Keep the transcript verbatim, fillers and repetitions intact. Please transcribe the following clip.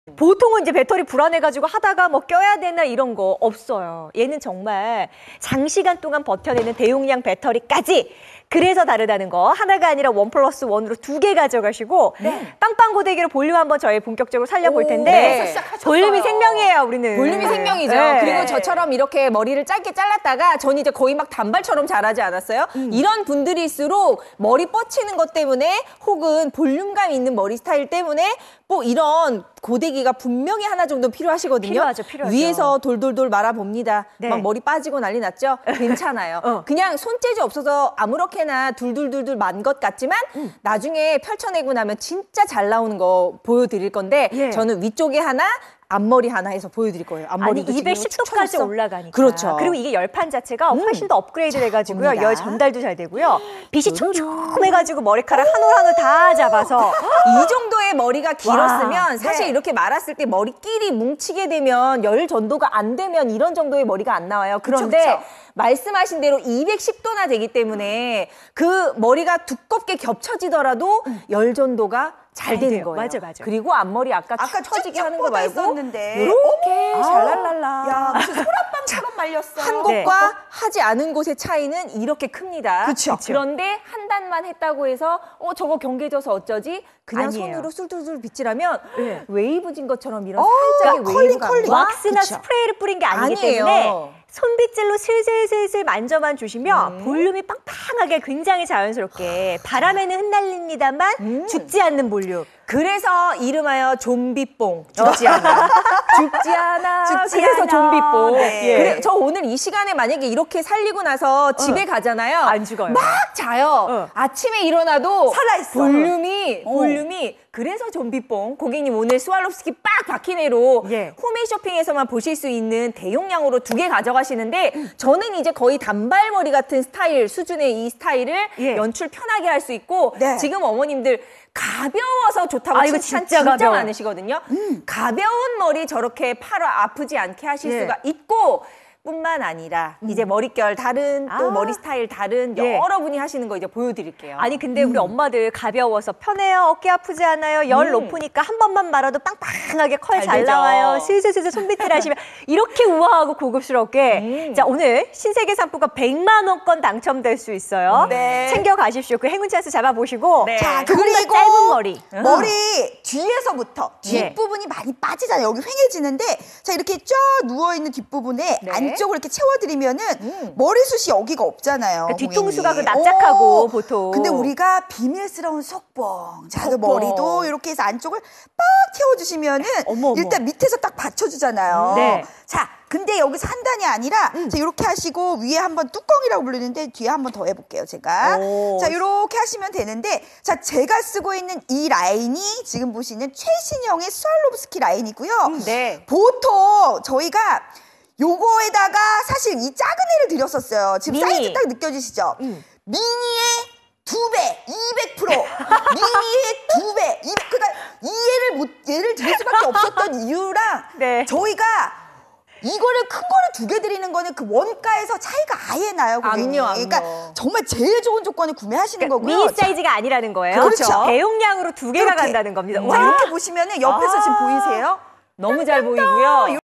보통은 이제 배터리 불안해가지고 하다가 뭐 껴야 되나 이런 거 없어요. 얘는 정말 장시간 동안 버텨내는 대용량 배터리까지. 그래서 다르다는 거. 하나가 아니라 원 플러스 원으로 두 개 가져가시고 네. 빵빵 고데기로 볼륨 한번 저희 본격적으로 살려볼 텐데 네. 볼륨이 생명이에요, 우리는. 볼륨이 생명이죠. 네. 그리고 저처럼 이렇게 머리를 짧게 잘랐다가 전 이제 거의 막 단발처럼 자라지 않았어요? 음. 이런 분들일수록 머리 뻗치는 것 때문에 혹은 볼륨감 있는 머리 스타일 때문에 뭐 이런 고데기가 분명히 하나 정도 필요하시거든요. 필요하죠, 필요하죠. 위에서 돌돌돌 말아봅니다. 네. 막 머리 빠지고 난리 났죠? 괜찮아요. 어. 그냥 손재주 없어서 아무렇게나 둘둘둘둘 만 것 같지만 음. 나중에 펼쳐내고 나면 진짜 잘 나오는 거 보여드릴 건데 예. 저는 위쪽에 하나 앞머리 하나 해서 보여드릴 거예요. 앞머리도 아니 이백십 도까지 올라가니까. 그렇죠. 그리고 이게 열판 자체가 음. 훨씬 더 업그레이드 돼가지고요. 열 전달도 잘 되고요. 빛이 촘촘해가지고 머리카락 한 올 한 올 다 잡아서 이 정도의 머리가 길었으면 와, 사실 네. 이렇게 말았을 때 머리끼리 뭉치게 되면 열 전도가 안 되면 이런 정도의 머리가 안 나와요. 그런데 그쵸, 그쵸. 말씀하신 대로 이백십 도나 되기 때문에 그 머리가 두껍게 겹쳐지더라도 음. 열 전도가 잘 되는 돼요. 거예요. 맞아, 맞아. 그리고 앞머리 아까, 아까 처지게 하는 거 말고 있었는데. 이렇게 아. 샬랄랄라. 야, 무슨 소라빵처럼 말렸어요. 한 곳과 네. 하지 않은 곳의 차이는 이렇게 큽니다. 그쵸. 그런데 한 단만 했다고 해서 어 저거 경계져서 어쩌지? 그냥 아니에요. 손으로 술술술 빗질하면 네. 웨이브진 것처럼 이런 어, 살짝의 그러니까 웨이브가 컬링, 컬링. 왁스나 그쵸. 스프레이를 뿌린 게 아니기 아니에요. 때문에 손빗질로 슬슬슬슬 만져만 주시면 음. 볼륨이 빵빵하게 굉장히 자연스럽게 바람에는 흩날립니다만 음. 죽지 않는 볼륨. 그래서 이름하여 좀비뽕. 죽지 않아. 죽지 않아. 죽지 그래서 않아. 좀비뽕. 네. 그래, 저 오늘 이 시간에 만약에 이렇게 살리고 나서 집에 어. 가잖아요. 안 죽어요. 막 자요. 어. 아침에 일어나도 살아있어. 볼륨이, 어. 볼륨이. 그래서 좀비뽕. 고객님 오늘 스왈롭스키 빡 박히네로 예. 홈메이쇼핑에서만 보실 수 있는 대용량으로 두 개 가져가시는데 음. 저는 이제 거의 단발머리 같은 스타일 수준의 이 스타일을 예. 연출 편하게 할 수 있고 네. 지금 어머님들 가벼워서 좋다고 아, 이거 칭찬 진짜 진짜, 가벼워요. 많으시거든요. 음. 가벼운 머리 저렇게 팔 아프지 않게 하실 예. 수가 있고 뿐만 아니라 음. 이제 머릿결 다른 또 아. 머리 스타일 다른 예. 여러분이 하시는 거 이제 보여드릴게요. 아니 근데 우리 엄마들 가벼워서 편해요, 어깨 아프지 않아요, 열 음. 높으니까 한 번만 말아도 빵빵하게 컬 잘 잘 되죠. 나와요, 슬슬슬슬 손빗질 하시면 이렇게 우아하고 고급스럽게 음. 자 오늘 신세계 상품권 백만 원권 당첨될 수 있어요. 네. 챙겨가십시오. 그 행운 찬스 잡아보시고 네. 자, 조금 더 그리고 짧은 머리. 머리 뒤에서부터 예. 뒷부분이 많이 빠지잖아요. 여기 휑해지는데 자 이렇게 쫙 누워있는 뒷부분에 네. 안쪽으로 이렇게 채워드리면은 음. 머리숱이 여기가 없잖아요. 그 뒤통수가 그 고객님. 납작하고 오, 보통. 근데 우리가 비밀스러운 속봉. 자, 그 속봉. 머리도 이렇게 해서 안쪽을 빡 채워주시면은 어머, 어머. 일단 밑에서 딱 받쳐주잖아요. 네. 자, 근데 여기서 한 단이 아니라 자 이렇게 하시고 위에 한번 뚜껑이라고 부르는데 뒤에 한번 더 해볼게요, 제가. 오. 자, 이렇게 하시면 되는데 자, 제가 쓰고 있는 이 라인이 지금 보시는 최신형의 스왈로브스키 라인이고요. 네. 보통 저희가 요거에다가 사실 이 작은 애를 드렸었어요. 지금 미니. 사이즈 딱 느껴지시죠? 음. 미니의 두 배, 이백 퍼센트. 미니의 두 배, 이백. 그러니까 이 얘를 못, 얘를 드릴 수밖에 없었던 이유랑 네. 저희가 이거를 큰 거를 두 개 드리는 거는 그 원가에서 차이가 아예 나요, 고객님. 암요, 암요. 그러니까 정말 제일 좋은 조건에 구매하시는 그러니까 거고요. 미니 사이즈가 아니라는 거예요. 그렇죠. 대용량으로 두 개가 이렇게. 간다는 겁니다. 자, 와. 이렇게 보시면은 옆에서 아. 지금 보이세요? 너무 잘 보이고요.